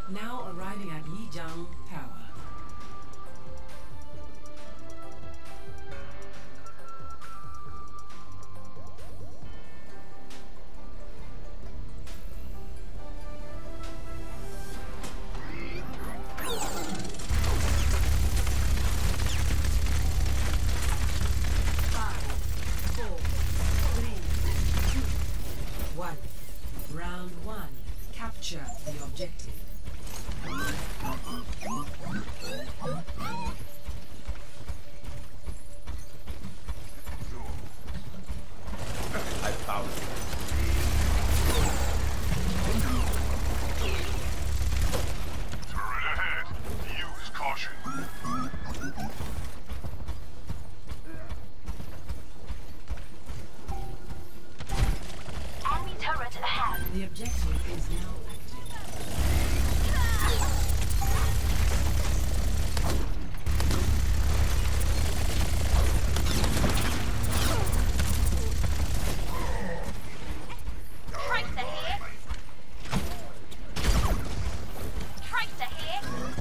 Now arriving at Yijiang Tower. Round one. Capture the objective. I found it. Turret ahead. Use caution. Enemy turret ahead. The objective is now active. Tracer here. Tracer here.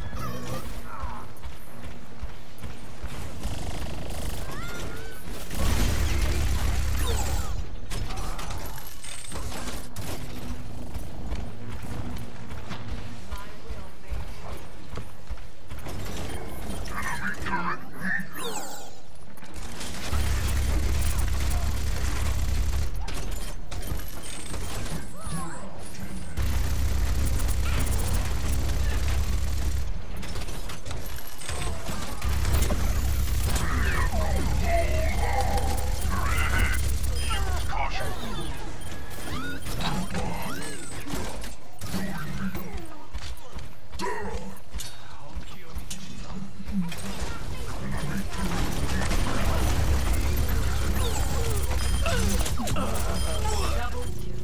Use caution. Double kill.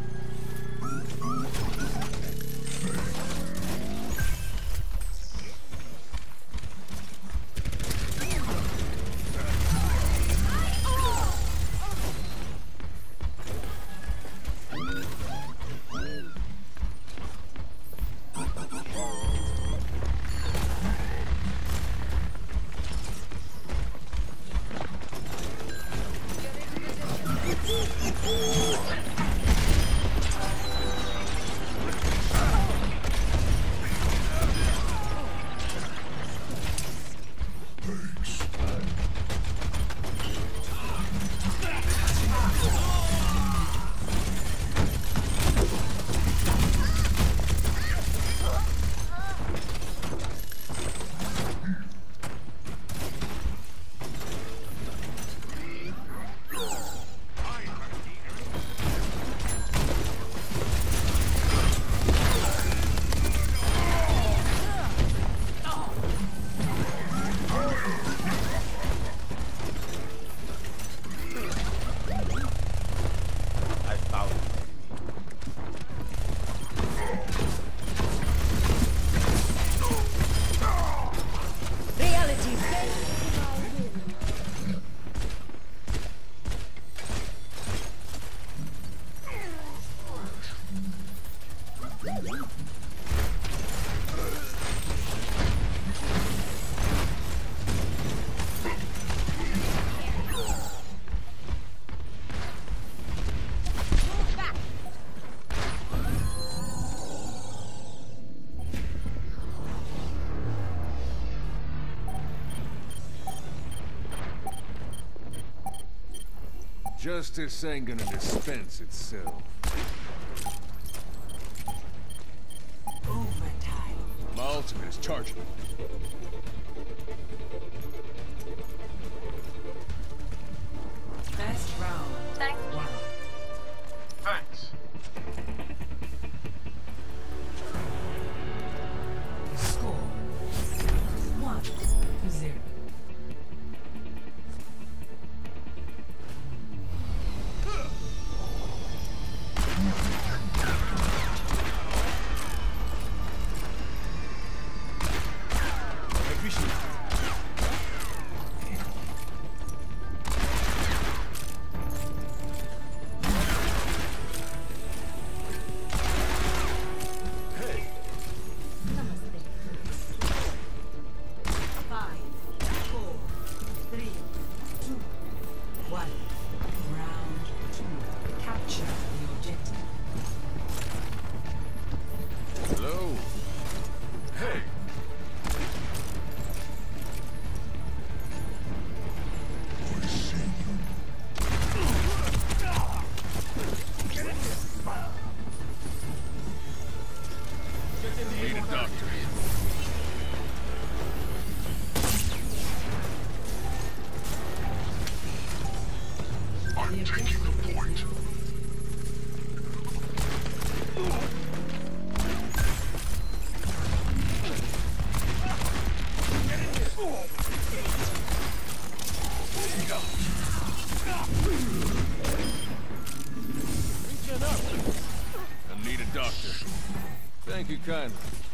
I found it. Reality bends. Justice ain't gonna dispense itself. Overtime. My ultimate is charging. Best round. Thank One. Thanks. Score 1-0. Need a doctor. I'm taking the point. I need a doctor. Thank you kindly.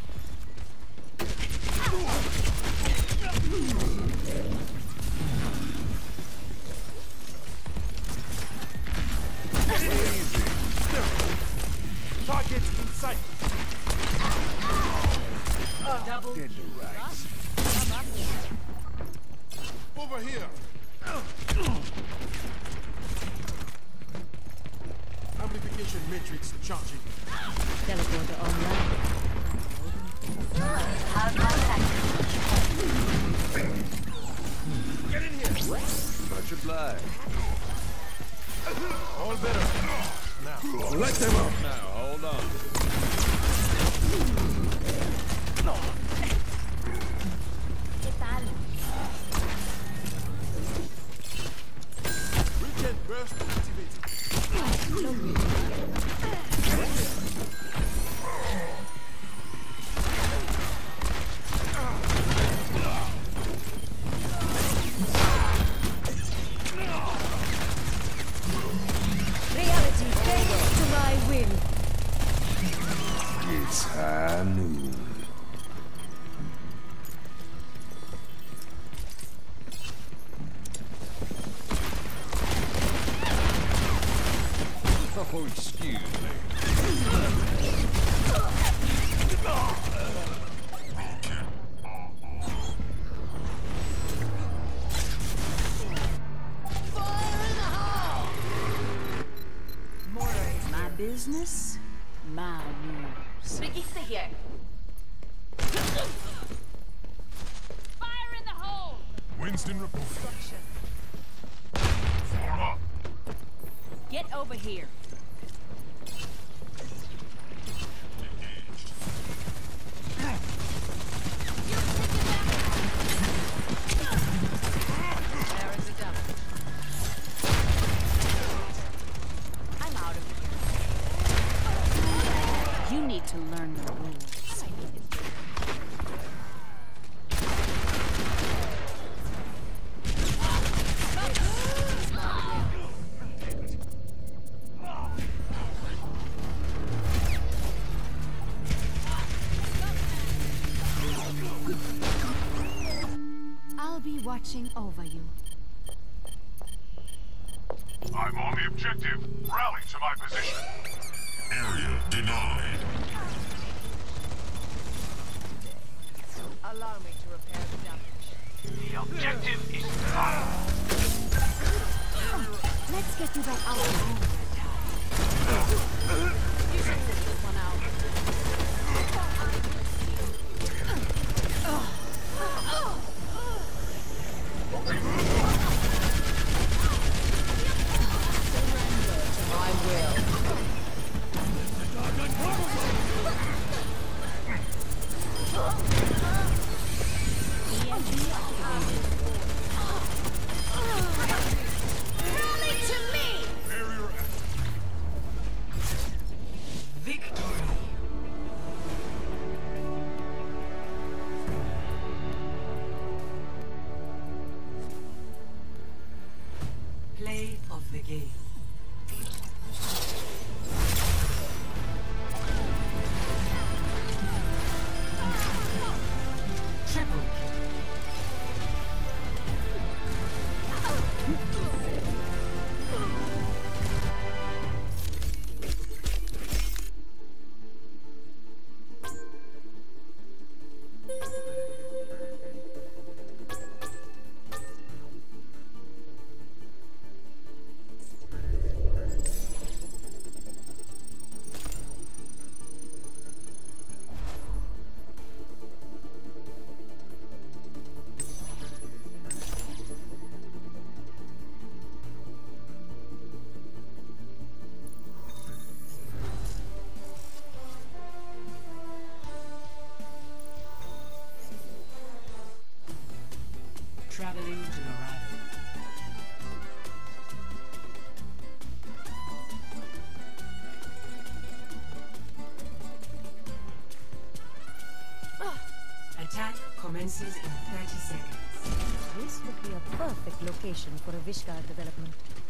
Target in sight. Double Dead kill. to rights. Over here. Amplification matrix charging. Teleporter online. Get in here. Much obliged. All better. Now, let them up. Now, hold on. Regen burst activated. Reality bends to my whim. It's high noon. Oh, excuse me. My business, my rules. Begiste here. Fire in the hole! Winston report. Form up. Get over here. There is a double. I'm out of here. You need to learn the rules. I'll be watching over you. I'm on the objective. Rally to my position. Area denied. Allow me to repair the damage. The objective is done. Let's get to that outcome. You can sit this one out. I will. Rally to me! Barrier active. Victory. commences in 30 seconds. This would be a perfect location for a Vishkar development.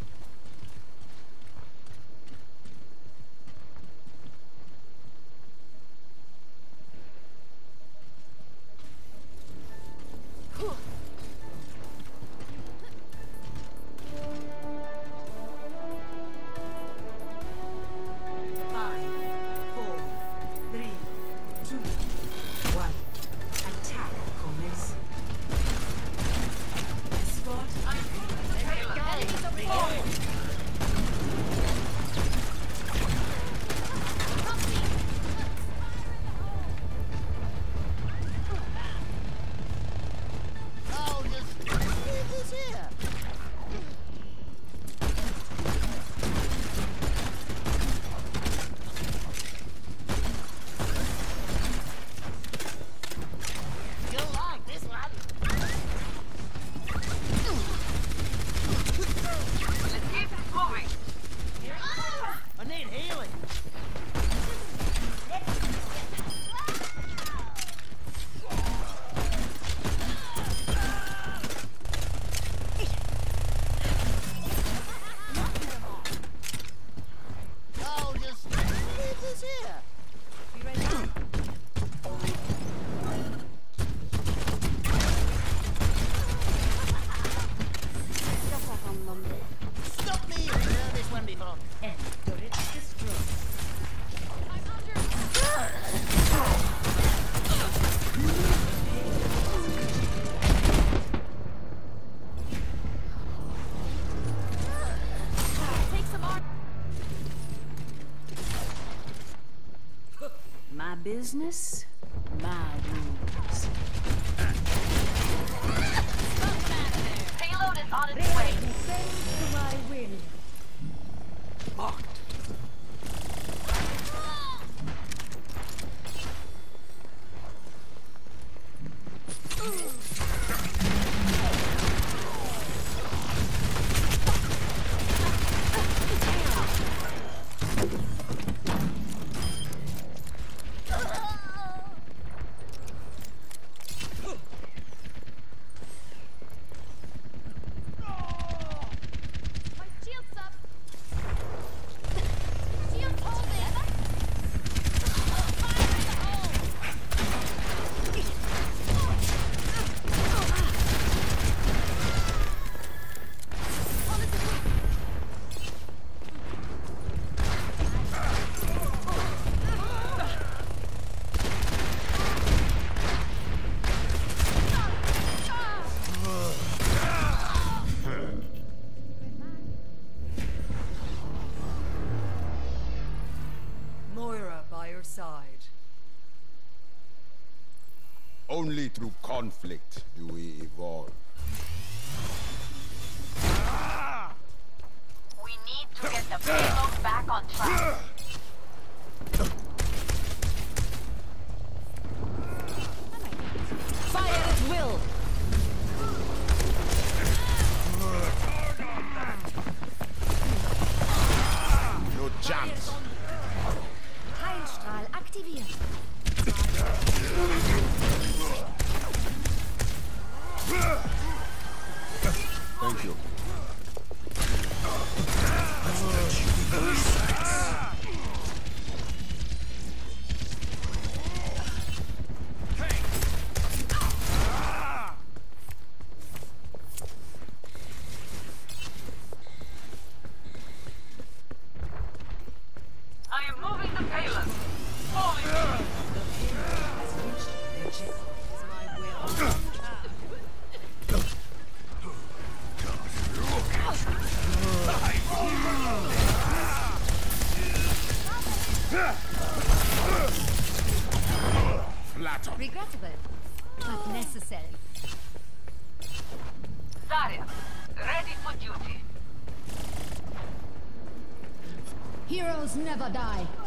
My business, my rules. Payload is on its way. Defend to my will. Marked. My shield's up. Shield's holding. Fire in the hole. Moira by your side. Only through conflict do we evolve. We need to get the payload back on track. Fire at will! No chance. Heilstrahl aktiviert. Thank you. I am moving the payload. Moving. Has reached their checkpoint. Flatter. Regrettable, but necessary. Zarya, ready for duty. Heroes never die.